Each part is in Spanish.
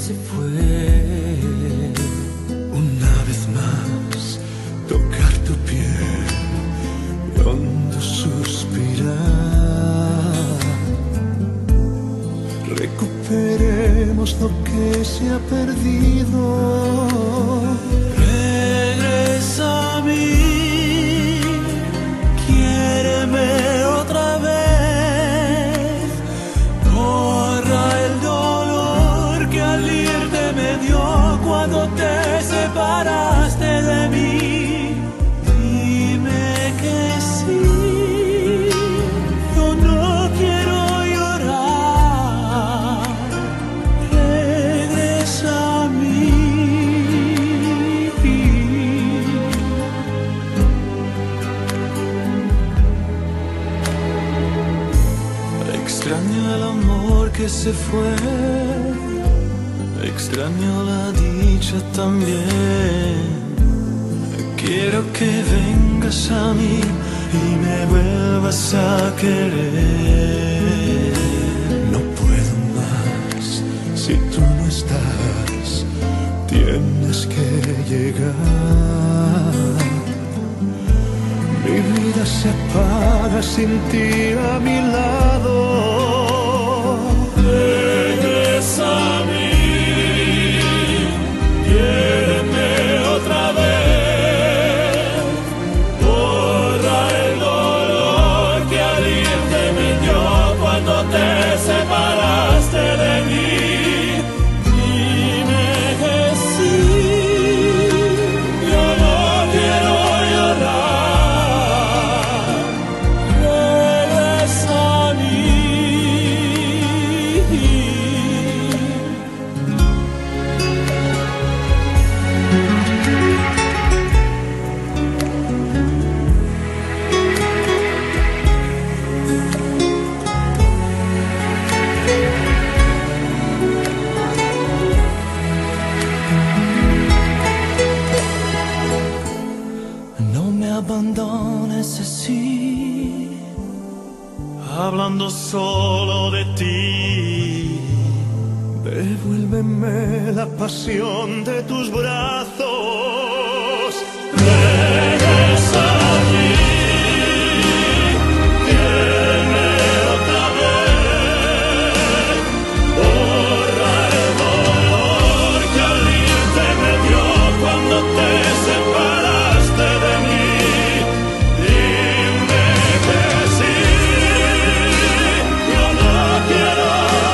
se fue. Una vez más, tocar tu piel y hondo suspirar. Recuperemos lo que se ha perdido. Regresa a mí, quiéreme otra vez. Borra el dolor que al irte me dio cuando te separaste de mí. Dime que sí, yo no quiero llorar. Regresa a mí. Extraño el amor que se fue, extraño la dicha también. Quiero que vengas a mí y me vuelvas a querer. No puedo más si tú no estás, tienes que llegar. Mi vida se apaga sin ti a mi lado. Regresa a mí, quiéreme otra vez. Borra el dolor que al irte me dio cuando te separaste de mí. Dime que sí, yo no quiero llorar. Regresa a mí. No me abandones así, hablando solo de ti. Devuélveme la pasión de tus brazos. Regresa a mí, quiéreme otra vez. Borra el dolor que al irte me dio cuando te separaste de mí. Dime que sí, yo no quiero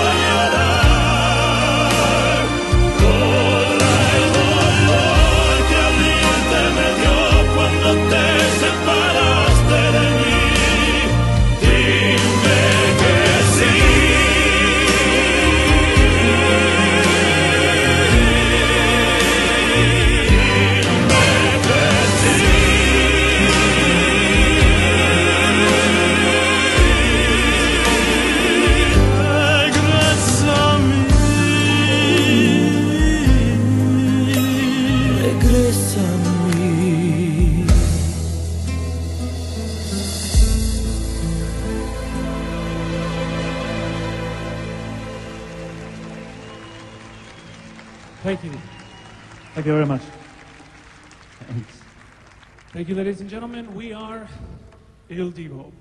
llorar. Borra el dolor que al irte me dio cuando te separaste de mí. Dime que sí. Regresa a mí. Regresa a mí. Thank you. Thank you very much. Thanks. Thank you, ladies and gentlemen. We are Il Divo.